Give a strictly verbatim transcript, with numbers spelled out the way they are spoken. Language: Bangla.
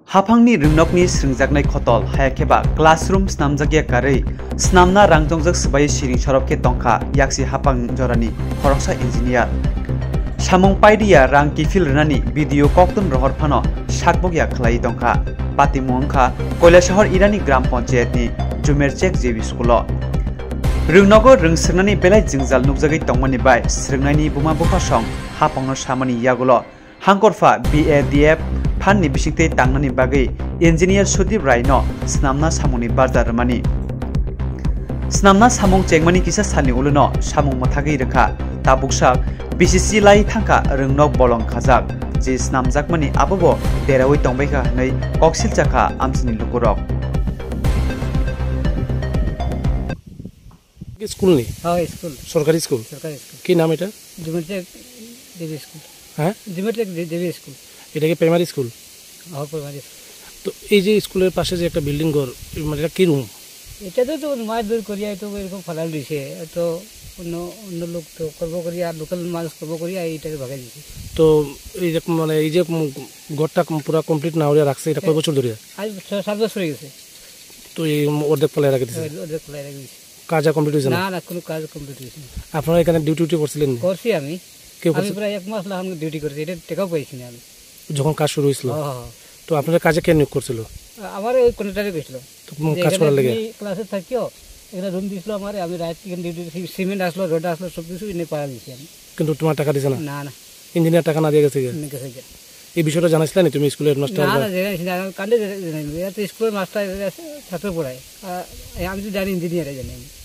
Hapangni ringnokni Swrangchati Khotal hayakeba classroom Swnamjakya karai Swnamna rangtongjak sbai Siri Sorop ke Tongkha yaksi hapang jorani khoroksa engineer samung paidiya rang kifil rnani video koktum rohor phano sakbogya khlai Tongkha patimongkha Kailashahar irani gram panchayat ni jumerchek jebi school ringnogo ringsrnani belai jingjal nukjagai tongmani bai srngnani buma bukha song hapangno samani yagulo hangkorfa B A D F Fanni bisingte tangnani bagai engineer Sudip Rai no Swnamna samungni barjar mani Swnamna samung chengmani kisa salni uluno samung mathagi rekha tabuksak B C C lai thangka ringnok bolong khajak je Swnamjakmani abobo derawai tongbaika nei koksil chakha amsini lukurok Schoolni हाँ स्कूल सरकारी स्कूल सरकारी स्कूल की नाम এটা जुमेटेक देवी स्कूल হ্যাঁ जुमेटेक देवी स्कूল এটা কি প্রাইমারি স্কুল हाँ प्राइमरी তো এই যে স্কুলের পাশে যে একটা বিল্ডিং ঘর মানে এটা কি রুম এটা তো তো মাছ দূর করিয়া তো এরকম ফালাল দিছে তো অন্য অন্য লোক তো করব করিয়া লোকাল মানুষ করব করিয়া এইটাকে ভাগাই দিছে তো এই যে মানে এই যে ঘরটা পুরো কমপ্লিট না হইয়া রাখছে এটা কয় বছর ধরে আজ সাত বছর হয়ে গেছে তো এই অর্ধেক ফেলে রাখে দিছে অর্ধেক ফেলে রাখে দিছে কাজ কমপ্লিট হইছে না না কোনো কাজ কমপ্লিট হইছে না আপনারা এখানে ডিউটি ডিউটি করছিলেন করছি আমি আমি প্রায় এক মাস লাগাম ডিউটি করছি এটা টাকাও পাইছি না আমি যখন কাজ শুরু হইছিল হ্যাঁ তো আপনাদের কাজে কে নিয়োগ করছিল আমার ওই কন্ট্রাক্টরে গেছিল তো কাজ করার লাগে ক্লাসে থাকিও এখানে রুম দিছিল আমার আমি রাত থেকে ডিউটি সিমেন্ট আসলো রড আসলো সব কিছু এনে পাড়া দিছি আমি কিন্তু তোমার টাকা দিছ না না না ইঞ্জিনিয়ার টাকা না দিয়ে গেছে গেছে এই বিষয়টা জানাইছিলা নি তুমি স্কুলের মাস্টার না না জানাইছি না কান্দে জানাই এটা স্কুলের মাস্টার ছাত্র পড়ায় আমি তো জানি ইঞ্জিনিয়ারে জানি